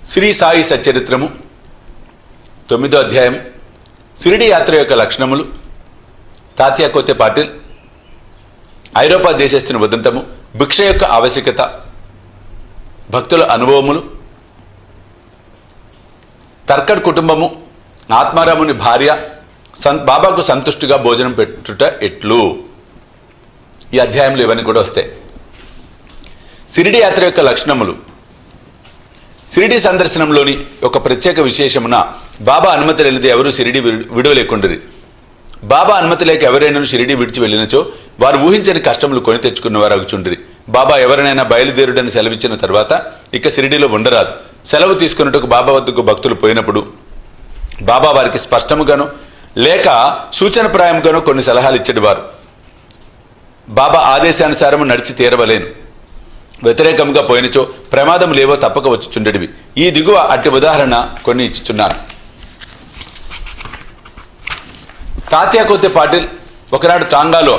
శ్రీ సాయి సచరిత్రము 9వ అధ్యాయం షిరిడి యాత్ర యొక్క లక్షణములు తాత్యా కోతే పాటిల్ ఐరోపా దేశస్థుని ఉదంతము భిక్ష యొక్క ఆవశ్యకత భక్తుల అనుభవములు తర్కడ్ కుటుంబము ఆత్మారాముని భార్య బాబాకు సంతుష్టిగా భోజనం పెట్టుట ఎట్లు ఈ అధ్యాయంలో ఇవన్నీ కూడా వస్తాయి. షిరిడి యాత్ర యొక్క లక్షణములు షిరిడి సందర్శనంలోని ఒక ప్రత్యేక విశేషమున బాబా అనుమతి లేనిది ఎవరు షిరిడి విడవలేకుండరి. బాబా అనుమతి లేక ఎవరైనా షిరిడి విడిచి వెళ్ళినచో వారు ఊహించని కష్టములు కొని తెచ్చుకున్నవారు అగుచుండ్రి. బాబా ఎవరినైనా బయలుదేరుడని సెలవిచ్చిన తర్వాత ఇక షిరిడిలో ఉండరాదు. సెలవు తీసుకున్నట్టుకు బాబా వద్దకు భక్తులు పోయినప్పుడు బాబా వారికి స్పష్టముగాను లేక సూచనప్రాయంగాను కొన్ని సలహాలు ఇచ్చేవారు. బాబా ఆదేశానుసారము నడిచి తీరవలేను. వ్యతిరేకంగా పోయినచో ప్రమాదం లేవో తప్పక వచ్చుచుండేవి. ఈ దిగువ అట్టి ఉదాహరణ కొన్ని ఇచ్చుచున్నాను. తాత్యా కోతే పాటిల్ ఒకనాడు టాంగాలో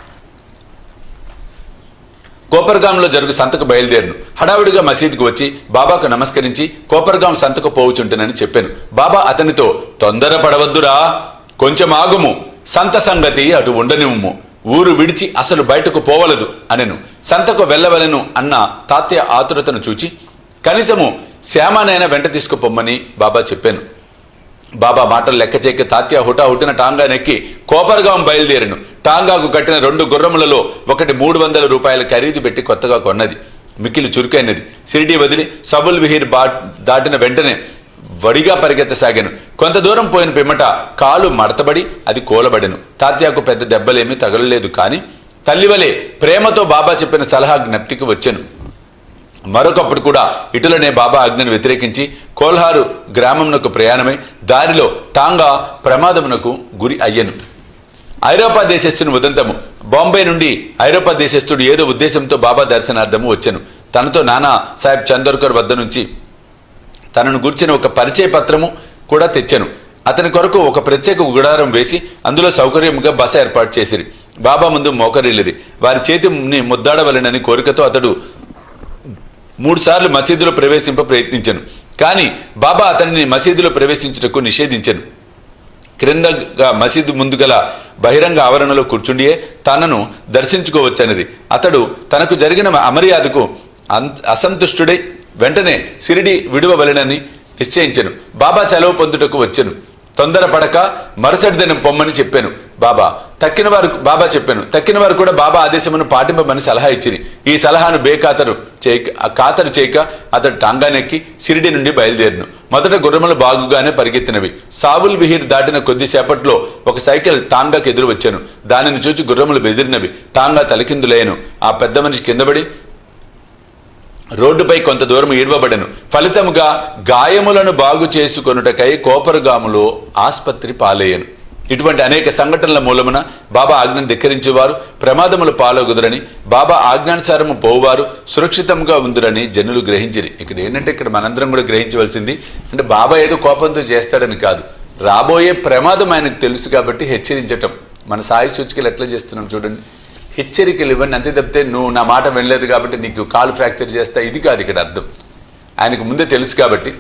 కోపర్గాంలో జరుగు సంతకు బయలుదేరును. హడావుడిగా మసీదుకు వచ్చి బాబాకు నమస్కరించి కోపర్గాం సంతకు పోవుచుంటునని చెప్పాను. బాబా అతనితో తొందరపడవద్దురా, కొంచెం ఆగుము, సంత సంగతి అటు ఉండనివ్వు, ఊరు విడిచి అసలు బయటకు పోవలదు అనెను. సంతకు వెళ్ళవలను అన్న తాత్య ఆతురతను చూచి కనీసము శ్యామానైనా వెంట తీసుకుపోమ్మని బాబా చెప్పాను. బాబా మాటలు లెక్క చేయక తాత్య హుటాహుటిన టాంగా నెక్కి కోపర్గాం బయలుదేరను. టాంగాకు కట్టిన 2 గుర్రములలో ఒకటి 300 రూపాయల ఖరీదు పెట్టి కొత్తగా కొన్నది. మిక్కిలి చురుకైనది. షిరిడి వదిలి సబుల్ విహీర్ దాటిన వెంటనే వడిగా పరిగెత్తసాగాను. కొంత దూరం పోయిన పిమ్మట కాలు మడతబడి అది కూలబడెను. తాత్యాకు పెద్ద దెబ్బలేమీ తగలలేదు. కానీ తల్లివలే ప్రేమతో బాబా చెప్పిన సలహా జ్ఞప్తికి వచ్చాను. మరొకప్పుడు కూడా ఇటులనే బాబా ఆజ్ఞను వ్యతిరేకించి కోల్హారు గ్రామమునకు ప్రయాణమై దారిలో టాంగా ప్రమాదమునకు గురి అయ్యను. ఐరోపా దేశస్థుని ఉదంతము బాంబే నుండి ఐరోపా దేశస్థుడు ఏదో ఉద్దేశంతో బాబా దర్శనార్థము వచ్చాను. తనతో నానా సాహెబ్ చందోర్కర్ వద్ద నుంచి తనను గుర్చిన ఒక పరిచయ పత్రము కూడా తెచ్చాను. అతని కొరకు ఒక ప్రత్యేక గుడారం వేసి అందులో సౌకర్యముగా బస ఏర్పాటు చేసిరి. బాబా ముందు మోకరిల్లిరి. వారి చేతిని ముద్దాడవలనని కోరికతో అతడు 3 సార్లు మసీదులో ప్రవేశింప ప్రయత్నించాను. కానీ బాబా అతనిని మసీదులో ప్రవేశించుటకు నిషేధించాను. క్రిందగా మసీదు ముందుగల బహిరంగ ఆవరణలో కూర్చుండియే తనను దర్శించుకోవచ్చనిరి. అతడు తనకు జరిగిన అమర్యాదకు అసంతుష్టుడై వెంటనే షిరిడి విడువవలెనని నిశ్చయించెను. బాబా సెలవు పొందుటకు వచ్చెను. తొందరపడక మరుసటి దినం పొమ్మని చెప్పాను. తక్కిన వారు కూడా బాబా ఆదేశమును పాటింపమని సలహా ఇచ్చిరి. ఈ సలహాను ఖాతరు చేయక అతడు టాంగానెక్కి షిరిడి నుండి బయలుదేరును. మొదట గుర్రములు బాగుగానే పరిగెత్తినవి. సావుల్ విహీర్ దాటిన కొద్దిసేపట్లో ఒక సైకిల్ టాంగాకు ఎదురు వచ్చాను. దానిని చూచి గుర్రములు బెదిరినవి. టాంగా తలకిందులయ్యను. ఆ పెద్ద మనిషి కిందపడి రోడ్డుపై కొంత దూరం ఈడ్వబడెను. ఫలితముగా గాయములను బాగు చేసుకొనుటకై కోపర్గాములో ఆస్పత్రి పాలయ్యను. ఇటువంటి అనేక సంఘటనల మూలమున బాబా ఆజ్ఞను ధిక్కరించేవారు ప్రమాదములు పాలగుదురని, బాబా ఆజ్ఞానుసారము పోవారు సురక్షితంగా ఉందిరని జనులు గ్రహించిరి. ఇక్కడ మనందరం కూడా గ్రహించవలసింది అంటే బాబా ఏదో కోపంతో చేస్తాడని కాదు, రాబోయే ప్రమాదం ఆయనకు తెలుసు కాబట్టి హెచ్చరించటం. మన సాయి సూచికలు ఎట్లా చేస్తున్నాం చూడండి, హెచ్చరికలు ఇవ్వండి అంతే తప్పితే నువ్వు నా మాట వినలేదు కాబట్టి నీకు కాలు ఫ్రాక్చర్ చేస్తా ఇది కాదు ఇక్కడ అర్థం. ఆయనకు ముందే తెలుసు కాబట్టి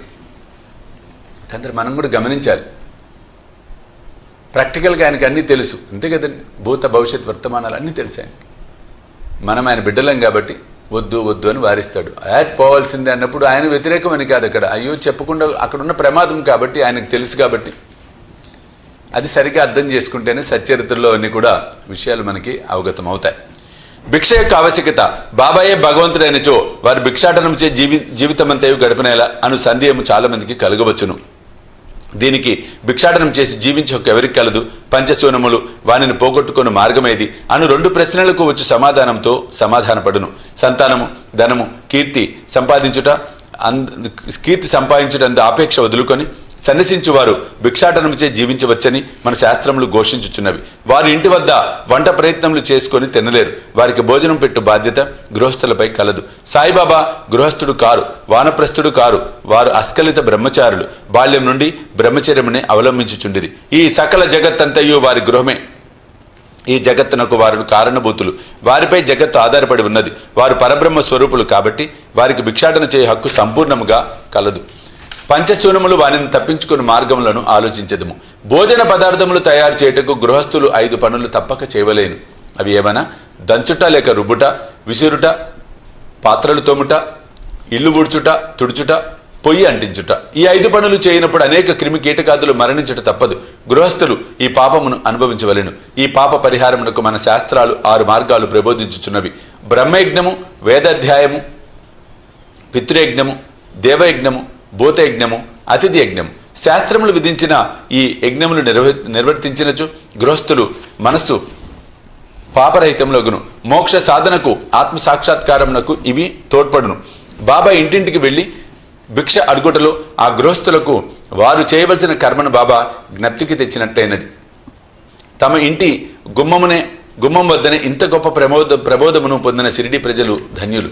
తండ్రి మనం కూడా గమనించాలి. ప్రాక్టికల్గా ఆయనకు అన్నీ తెలుసు అంతే కదండి. భూత భవిష్యత్ వర్తమానాలు అన్నీ తెలుసు ఆయనకి. మనం ఆయన బిడ్డలం కాబట్టి వద్దు వద్దు అని వారిస్తాడు. పోవాల్సిందే అన్నప్పుడు ఆయన వ్యతిరేకం అని కాదు, అక్కడ అయ్యో చెప్పకుండా అక్కడున్న ప్రమాదం కాబట్టి ఆయనకు తెలుసు కాబట్టి అది సరిగ్గా అర్థం చేసుకుంటేనే సచ్చరిత్రలో అన్ని కూడా విషయాలు మనకి అవగతం అవుతాయి. భిక్ష యొక్క ఆవశ్యకత బాబాయే భగవంతుడైనచో వారి భిక్షాటనం చే జీవితమంతయు గడిపినేలా అను సందేహము చాలా మందికి కలగవచ్చును. దీనికి భిక్షాటనం చేసి జీవించక ఎవరికి కలదు, పంచశూనములు వానిని పోగొట్టుకున్న మార్గమేది అను 2 ప్రశ్నలకు వచ్చి సమాధానపడును. సంతానము, ధనము, కీర్తి సంపాదించుటందు ఆపేక్ష వదులుకొని సన్యసించువారు భిక్షాటనముచే జీవించవచ్చని మన శాస్త్రములు ఘోషించుచున్నవి. వారి ఇంటి వద్ద వంట ప్రయత్నములు చేసుకొని తినలేరు. వారికి భోజనం పెట్టు బాధ్యత గృహస్థులపై కలదు. సాయిబాబా గృహస్థుడు కారు, వానప్రస్థుడు కారు. వారు అస్కలిత బ్రహ్మచారులు. బాల్యం నుండి బ్రహ్మచర్యమునే అవలంబించుచుండిరి. ఈ సకల జగత్తంతయు వారి గృహమే. ఈ జగత్తునకు వారు కారణభూతులు. వారిపై జగత్తు ఆధారపడి ఉన్నది. వారు పరబ్రహ్మ స్వరూపులు కాబట్టి వారికి భిక్షాటన చేయ హక్కు సంపూర్ణముగా కలదు. పంచశూనములు వానిని తప్పించుకుని మార్గములను ఆలోచించదము. భోజన పదార్థములు తయారు చేయుటకు గృహస్థులు 5 పనులు తప్పక చేయవలేను. అవి ఏమన్నా? దంచుట లేక రుబ్బుట, విసురుట, పాత్రలు తోముట, ఇల్లు ఊడ్చుట, తుడుచుట, పొయ్యి అంటించుట. ఈ 5 పనులు చేయనప్పుడు అనేక క్రిమి కీటకాదులు మరణించుట తప్పదు. గృహస్థులు ఈ పాపమును అనుభవించవలెను. ఈ పాప పరిహారమునకు మన శాస్త్రాలు 6 మార్గాలు ప్రబోధించుచున్నవి. బ్రహ్మయజ్ఞము, వేదాధ్యాయము, పితృయజ్ఞము, దేవయజ్ఞము, భూతయజ్ఞము, అతిథి యజ్ఞము. శాస్త్రములు విధించిన ఈ యజ్ఞములు నిర్వర్తించినచో గృహస్థులు మనస్సు పాపరహితంలోగును. మోక్ష సాధనకు, ఆత్మ సాక్షాత్కారమునకు ఇవి తోడ్పడును. బాబా ఇంటింటికి వెళ్ళి భిక్ష అడుగుటలో ఆ గృహస్థులకు వారు చేయవలసిన కర్మను బాబా జ్ఞప్తికి తెచ్చినట్టయినది. తమ ఇంటి గుమ్మం వద్దనే ఇంత గొప్ప ప్రబోధమును పొందిన షిరిడి ప్రజలు ధన్యులు.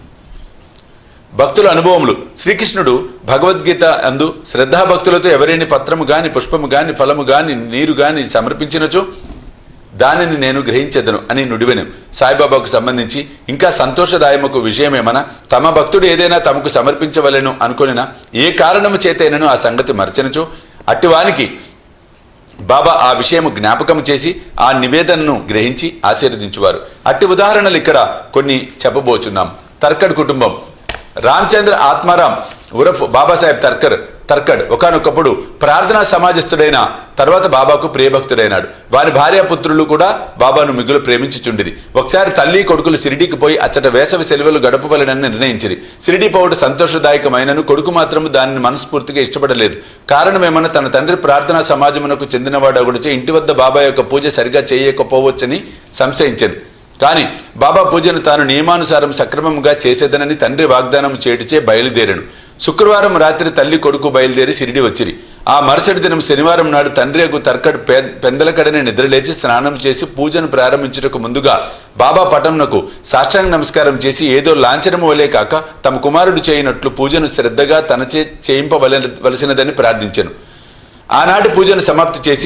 భక్తుల అనుభవములు. శ్రీకృష్ణుడు భగవద్గీత అందు శ్రద్ధాభక్తులతో ఎవరైనా పత్రము గాని, పుష్పము గాని, ఫలము గాని, నీరు గాని సమర్పించినచో దానిని నేను గ్రహించెదను అని నుడివెను. సాయిబాబాకు సంబంధించి ఇంకా సంతోషదాయమకు విషయమేమన్నా, తమ భక్తుడు ఏదైనా తమకు సమర్పించవలెను అనుకొనినా ఏ కారణము చేతైనను ఆ సంగతి మరచనచో అట్టివానికి బాబా ఆ విషయము జ్ఞాపకము చేసి ఆ నివేదనను గ్రహించి ఆశీర్వదించువారు. అట్టి ఉదాహరణలు ఇక్కడ కొన్ని చెప్పబోచున్నాం. తర్కడ్ కుటుంబం. రామచంద్ర ఆత్మారాం ఉరఫ్ బాబాసాహెబ్ తర్కడ్ ఒకానొకప్పుడు ప్రార్థనా సమాజస్థుడైన తర్వాత బాబాకు ప్రియభక్తుడైనాడు. వారి భార్యాపుత్రులు కూడా బాబాను మిగులు ప్రేమించుచుండిరి. ఒకసారి తల్లి కొడుకులు షిరిడీకి పోయి అచ్చట వేసవి సెలవులు గడపవలెనని నిర్ణయించిరి. షిరిడీ పోవడం సంతోషదాయకమైనను కొడుకు మాత్రము దానిని మనస్ఫూర్తిగా ఇష్టపడలేదు. కారణమేమన్నా, తన తండ్రి ప్రార్థనా సమాజమునకు చెందినవాడొకడిచే ఇంటి వద్ద బాబా యొక్క పూజ సరిగా చేయకపోవచ్చని సంశయించాను. కానీ బాబా పూజను తాను నియమానుసారం సక్రమంగా చేసేదనని తండ్రి వాగ్దానం చేటుచే బయలుదేరాను. శుక్రవారం రాత్రి తల్లి కొడుకు బయలుదేరి షిరిడి వచ్చిరి. ఆ మరుసటి దినం శనివారం నాడు తండ్రి తర్కడ్ పెందలకడనే నిద్రలేచి స్నానం చేసి పూజను ప్రారంభించుటకు ముందుగా బాబా పటంనకు సాష్టాంగ నమస్కారం చేసి ఏదో లాంఛనము వలే కాక తమ కుమారుడు చేయనట్లు పూజను శ్రద్ధగా తనచే చేయింపవలసినదని ప్రార్థించెను. ఆనాటి పూజను సమాప్తి చేసి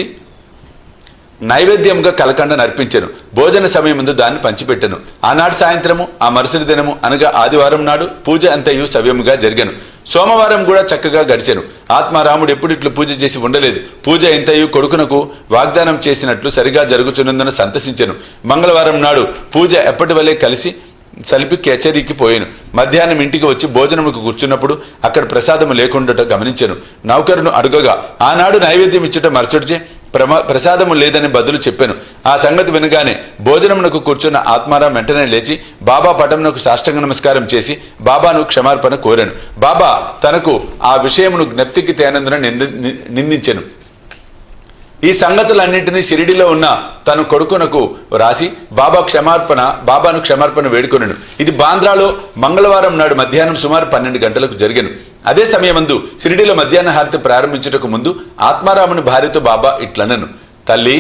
నైవేద్యంగా కలకండ నర్పించెను. భోజన సమయం ముందు దాన్ని పంచిపెట్టెను. ఆనాడు సాయంత్రము, ఆ మరుసటి దినము అనగా ఆదివారం నాడు పూజ అంతయు సవ్యముగా జరిగెను. సోమవారం కూడా చక్కగా గడిచెను. ఆత్మారాముడు ఎప్పుడిట్లు పూజ చేసి ఉండలేదు. పూజ ఇంతయు కొడుకునకు వాగ్దానం చేసినట్లు సరిగా జరుగుచున్నందున సంతసించెను. మంగళవారం నాడు పూజ ఎప్పటి వలె కలిసి సలిపి కచేరీకి పోయాను. మధ్యాహ్నం ఇంటికి వచ్చి భోజనముకు కూర్చున్నప్పుడు అక్కడ ప్రసాదము లేకుండా గమనించెను. నౌకరును అడుగగా ఆనాడు నైవేద్యం ఇచ్చుట మరచుడిచే ప్రసాదము లేదని బదులు చెప్పాను. ఆ సంగతి వినగానే భోజనమునకు కూర్చున్న ఆత్మారాం వెంటనే లేచి బాబా పటమునకు సాష్టాంగ నమస్కారం చేసి బాబాను క్షమార్పణ కోరాను. బాబా తనకు ఆ విషయమును జ్ఞప్తికి తేనందున నిందించెను. ఈ సంగతులన్నింటినీ షిరిడిలో ఉన్న తన కొడుకునకు రాసి బాబాను క్షమార్పణ వేడుకొనెను. ఇది బాంద్రాలో మంగళవారం నాడు మధ్యాహ్నం సుమారు 12 గంటలకు జరిగెను. అదే సమయమందు షిరిడిలో మధ్యాహ్న హారతి ప్రారంభించుటకు ముందు ఆత్మారాముని భార్యతో బాబా ఇట్లనను, తల్లి,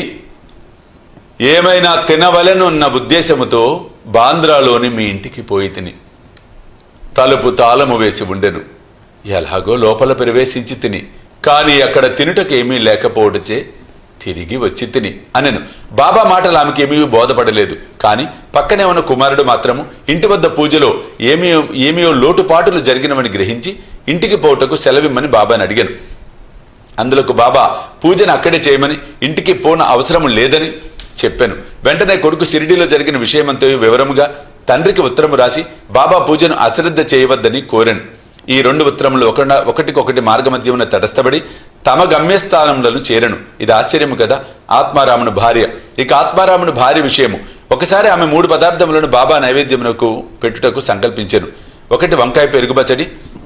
ఏమైనా తినవలెనున్న ఉద్దేశముతో బాంద్రాలోని మీ ఇంటికి పోయి తిని తలుపు తాళము వేసి ఉండెను. ఎలాగో లోపల ప్రవేశించి తిని, కానీ అక్కడ తినుటకేమీ లేకపోవడచే తిరిగి వచ్చి తిని అనెను. బాబా మాటలు ఆమెకేమీ బోధపడలేదు. కానీ పక్కనే ఉన్న కుమారుడు మాత్రము ఇంటి వద్ద పూజలో ఏమీయో లోటుపాటులు జరిగినవని గ్రహించి ఇంటికి పోవుటకు సెలవిమ్మని బాబాని అడిగాను. అందులోకి బాబా పూజను అక్కడే చేయమని, ఇంటికి పోన అవసరం లేదని చెప్పాను. వెంటనే కొడుకు షిరిడీలో జరిగిన విషయమంతా వివరముగా తండ్రికి ఉత్తరము రాసి బాబా పూజను అశ్రద్ధ చేయవద్దని కోరాను. ఈ 2 ఉత్తరములు ఒకటికొకటి మార్గమధ్యమున తటస్థపడి తమ గమ్యస్థానములను చేరను. ఇది ఆశ్చర్యము కదా. ఆత్మారాముని భార్య. ఇక ఆత్మారాముని భార్య విషయము. ఒకసారి ఆమె 3 పదార్థములను బాబా నైవేద్యమునకు పెట్టుటకు సంకల్పించెను. ఒకటి వంకాయ పెరుగుబచ్చడి,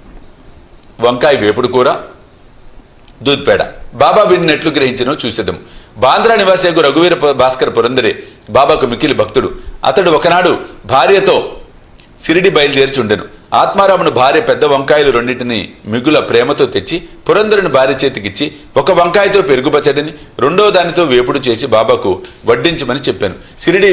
వంకాయ వేపుడు కూర, దూద్పేడ. బాబా విన్నట్లు గ్రహించినో చూసేదము. బాంద్రా నివాసికు రఘువీర భాస్కర్ పురందరే బాబాకు మిక్కిలి భక్తుడు. అతడు ఒకనాడు భార్యతో షిరిడి బయలుదేర్చుండెను. ఆత్మారాముని భార్య పెద్ద వంకాయలు 2 మిగుల ప్రేమతో తెచ్చి పురందరుని భార్య చేతికిచ్చి ఒక వంకాయతో పెరుగుబచ్చడిని, 2వ దానితో వేపుడు చేసి బాబాకు వడ్డించమని చెప్పాను. షిరిడి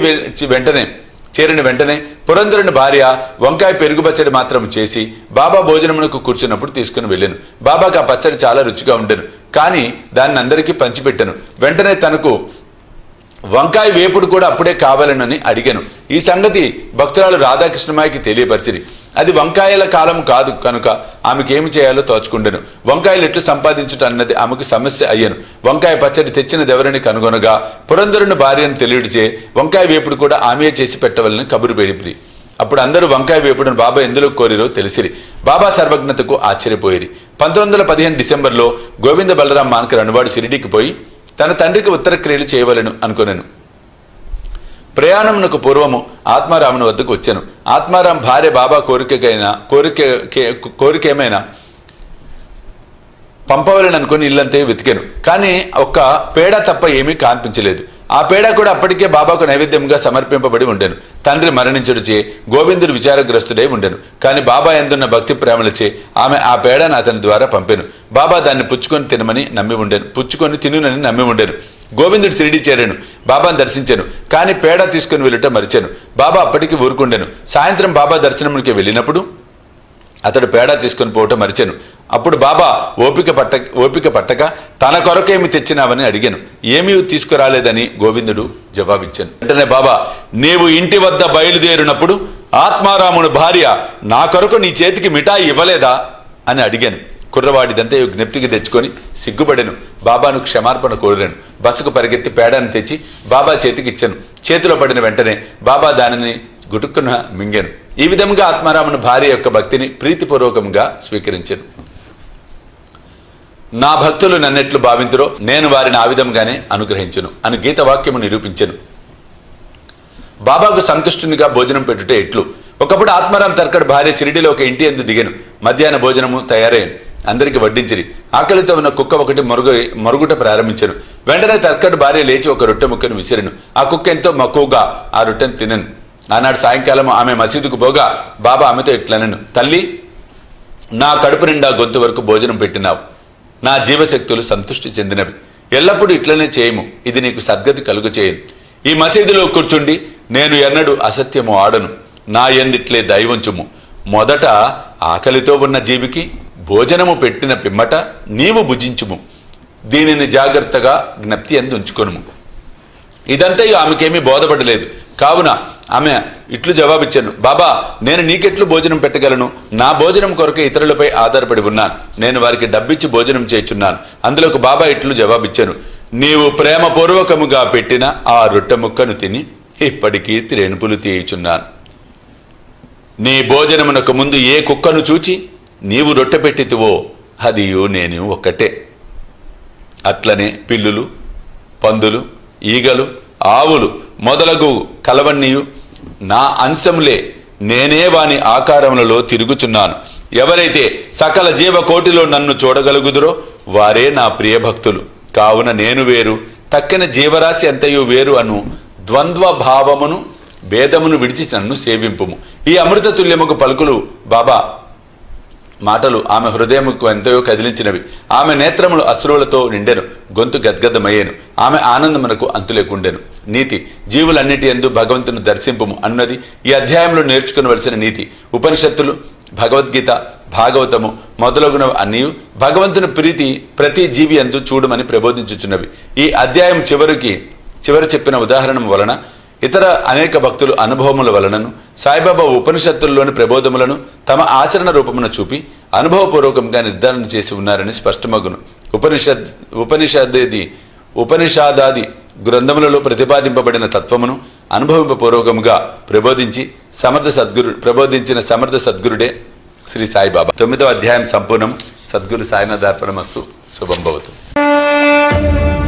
చేరిన వెంటనే పురందరుని భార్య వంకాయ పెరుగుబచ్చడి మాత్రం చేసి బాబా భోజనమునకు కూర్చున్నప్పుడు తీసుకుని వెళ్ళాను. బాబాకు ఆ పచ్చడి చాలా రుచిగా ఉండెను. కానీ దాన్ని అందరికీ పంచిపెట్టాను. వెంటనే తనకు వంకాయ వేపుడు కూడా అప్పుడే కావాలనని అడిగాను. ఈ సంగతి భక్తురాలు రాధాకృష్ణమాయికి తెలియపరిచిరి. అది వంకాయల కాలం కాదు కనుక ఆమెకేమి చేయాలో తోచుకుండెను. వంకాయలు ఎట్లు సంపాదించుట అన్నది ఆమెకు సమస్య అయ్యను. వంకాయ పచ్చడి తెచ్చినదెవరిని కనుగొనగా పురంధరుని భార్యను తెలియడిచే వంకాయ వేపుడు కూడా ఆమె చేసి పెట్టవలని కబురు పెడిపిరి. అప్పుడు అందరూ వంకాయ వేపుడును బాబా ఎందులో కోరిరో తెలిసిరి. బాబా సర్వజ్ఞతకు ఆశ్చర్యపోయిరి. 1915 డిసెంబర్లో గోవింద బలరాం మాన్కర్ అనువాడు షిరిడీకి పోయి తన తండ్రికి ఉత్తర క్రియలు చేయవలను అనుకొనెను. ప్రయాణమునకు పూర్వము ఆత్మారాముని వద్దకు వచ్చాను. ఆత్మారాం భార్య బాబా కోరికేమైనా పంపవలని అనుకుని ఇల్లంతే వెతికాను. కానీ ఒక్క పేడ తప్ప ఏమీ కనిపించలేదు. ఆ పేడ కూడా అప్పటికే బాబాకు నైవేద్యంగా సమర్పింపబడి ఉండెను. తండ్రి మరణించుడిచే గోవిందుడు విచారగ్రస్తుడై ఉండెను. కానీ బాబా ఎందున్న భక్తి ప్రేమలచే ఆమె ఆ పేడను అతని ద్వారా పంపెను. బాబా దాన్ని పుచ్చుకొని తినమని నమ్మి ఉండెను. పుచ్చుకొని తినునని నమ్మి ఉండెను. గోవిందుడు షిరిడి చేరాను. బాబాను దర్శించాను. కానీ పేడ తీసుకుని వెళ్ళుట మరిచాను. బాబా అప్పటికి ఊరుకుండెను. సాయంత్రం బాబా దర్శనంకి వెళ్ళినప్పుడు అతడు పేడ తీసుకుని పోవటం మరిచాను. అప్పుడు బాబా ఓపిక పట్టక తన కొరకేమి తెచ్చినావని అడిగాను. ఏమీ తీసుకురాలేదని గోవిందుడు జవాబిచ్చాను. వెంటనే బాబా, నీవు ఇంటి వద్ద బయలుదేరినప్పుడు ఆత్మారాముని భార్య నా కొరకు నీ చేతికి మిఠాయి ఇవ్వలేదా అని అడిగాను. కుర్రవాడిదంతా జ్ఞప్తికి తెచ్చుకొని సిగ్గుపడెను. బాబాను క్షమార్పణ కోరాను. బస్సుకు పరిగెత్తి పేడను తెచ్చి బాబా చేతికి ఇచ్చాను. చేతిలో పడిన వెంటనే బాబా దానిని గుటుక్కున మింగాను. ఈ విధంగా ఆత్మారాముని భార్య యొక్క భక్తిని ప్రీతిపూర్వకంగా స్వీకరించాను. నా భక్తులు నన్నెట్లు భావింతురో నేను వారిని ఆ విధంగానే అనుగ్రహించును అని గీతవాక్యము నిరూపించను. బాబాకు సంతుష్టునిగా భోజనం పెట్టుటే ఎట్లు. ఒకప్పుడు ఆత్మారాం తర్కడ్ భార్య షిరిడిలో ఒక ఇంటి యందు దిగాను. మధ్యాహ్న భోజనము తయారయ్యాను. అందరికి వడ్డించిరి. ఆకలితో ఉన్న కుక్క ఒకటి మరుగుట ప్రారంభించను. వెంటనే తర్కడ్ భార్య లేచి ఒక రొట్టె ముక్కను విసిరెను. ఆ కుక్క ఎంతో మక్కువగా ఆ రొట్టెను తినను. ఆనాడు సాయంకాలం ఆమె మసీదుకు పోగా బాబా ఆమెతో ఇట్లనను, తల్లి, నా కడుపు నిండా గొంతు వరకు భోజనం పెట్టినావు. నా జీవశక్తులు సంతృష్టి చెందినవి. ఎల్లప్పుడూ ఇట్లనే చేయము. ఇది నీకు సద్గతి కలుగు చేయను. ఈ మసీదులో కూర్చుండి నేను ఎన్నడూ అసత్యము ఆడను. నా ఎందిట్లే దైవంచుము. మొదట ఆకలితో ఉన్న జీవికి భోజనము పెట్టిన పిమ్మట నీవు భుజించుము. దీనిని జాగ్రత్తగా జ్ఞప్తి అందు ఉంచుకొనుము. ఇదంతా ఆమెకేమీ బోధపడలేదు. కావున ఆమె ఇట్లు జవాబిచ్చాను, బాబా, నేను నీకెట్లు భోజనం పెట్టగలను? నా భోజనం కొరకు ఇతరులపై ఆధారపడి ఉన్నాను. నేను వారికి డబ్బిచ్చి భోజనం చేయుచున్నాను. అందులోకి బాబా ఇట్లు జవాబిచ్చాను, నీవు ప్రేమపూర్వకముగా పెట్టిన ఆ రొట్టె ముక్కను తిని ఇప్పటికీ త్రేణుపులు తీయుచున్నాను. నీ భోజనమునకు ముందు ఏ కుక్కను చూచి నీవు రొట్టె పెట్టితివో అదియు నేను ఒక్కటే. అట్లనే పిల్లులు, పందులు, ఈగలు, ఆవులు మొదలగు కలవన్నీయు నా అంశములే. నేనే వాని ఆకారములలో తిరుగుచున్నాను. ఎవరైతే సకల జీవకోటిలో నన్ను చూడగలుగుదురో వారే నా ప్రియభక్తులు. కావున నేను వేరు, తక్కిన జీవరాశి అంతయు వేరు అను ద్వంద్వ భావమును భేదమును విడిచి నన్ను సేవింపుము. ఈ అమృత తుల్యముకు పలుకులు బాబా మాటలు ఆమె హృదయముకు ఎంతయో కదిలించినవి. ఆమె నేత్రములు అశ్రువులతో నిండెను. గొంతు గద్గదమయ్యేను. ఆమె ఆనందమునకు అంతులేకుండెను. నీతి, జీవులన్నిటి యందు భగవంతుని దర్శింపుము అన్నది ఈ అధ్యాయంలో నేర్చుకునవలసిన నీతి. ఉపనిషత్తులు, భగవద్గీత, భాగవతము మొదలగునవి అన్నీ భగవంతుని ప్రీతి ప్రతి జీవి యందు చూడమని ప్రబోధించుచున్నవి. ఈ అధ్యాయం చివరి చెప్పిన ఉదాహరణ వలన ఇతర అనేక భక్తులు అనుభవముల వలనను సాయిబాబా ఉపనిషత్తుల్లోని ప్రబోధములను తమ ఆచరణ రూపమున చూపి అనుభవపూర్వకంగా నిర్ధారణ చేసి ఉన్నారని స్పష్టమగును. ఉపనిషాదాది గ్రంథములలో ప్రతిపాదింపబడిన తత్వమును అనుభవింపపూర్వకముగా ప్రబోధించిన సమర్థ సద్గురుడే శ్రీ సాయిబాబా. 9వ అధ్యాయం సంపూర్ణం. సద్గురు సాయినాథార్పణమస్తు. శుభం భవతు.